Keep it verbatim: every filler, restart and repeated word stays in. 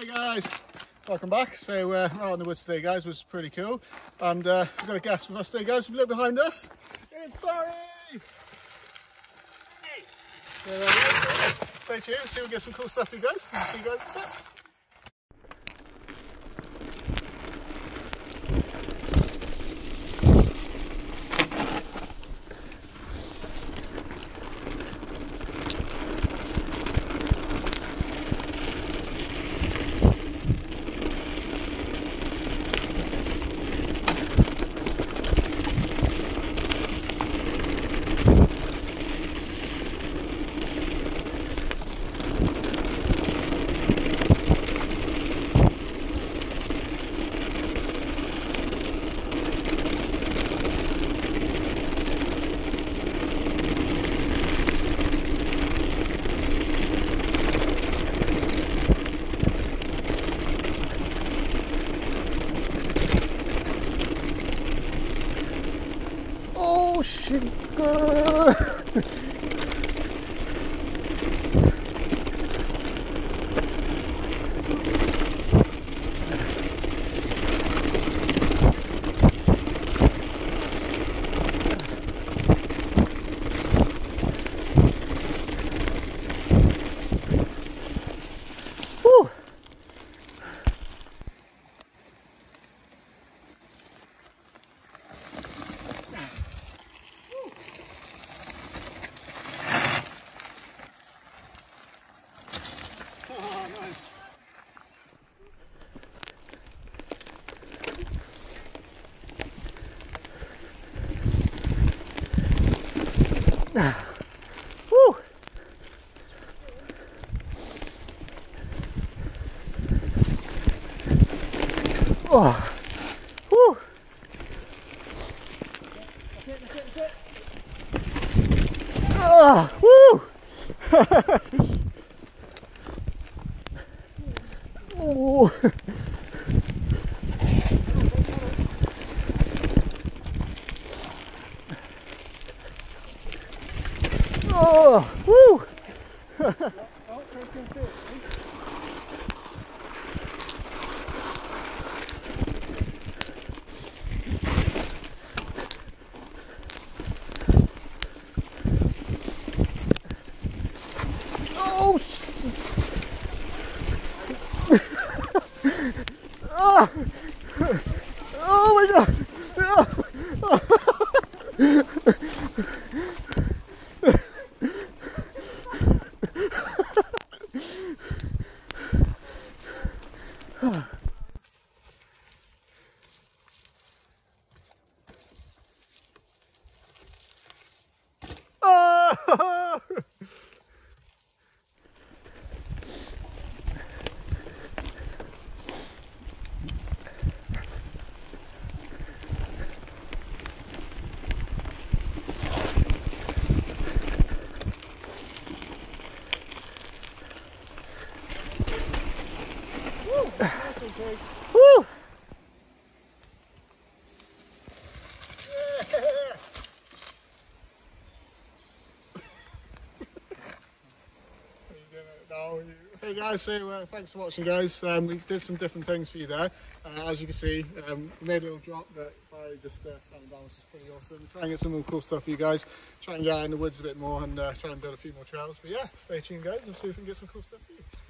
Hey guys, welcome back. So uh, we're out in the woods today, guys, which is pretty cool. And uh, we've got a guest with us today, guys. If you look behind us, it's Barry. Hey. So, uh, stay tuned, see if we get some cool stuff for you guys. See you guys in a bit. Oh shit! Woo! Oh, nice. Woo! Oh. Woo! That's it, that's it, that's it. Oh, woo! Oh. Oh, woo! Oh, oh, oh my God! Oh! Woo! Hey guys, so uh, thanks for watching, guys. Um, we did some different things for you there. Uh, as you can see, um, we made a little drop that Barry just uh, sounded down, which is pretty awesome. Try and get some more cool stuff for you guys. Try and get out in the woods a bit more and uh, try and build a few more trails. But yeah, stay tuned, guys, and see if we can get some cool stuff for you.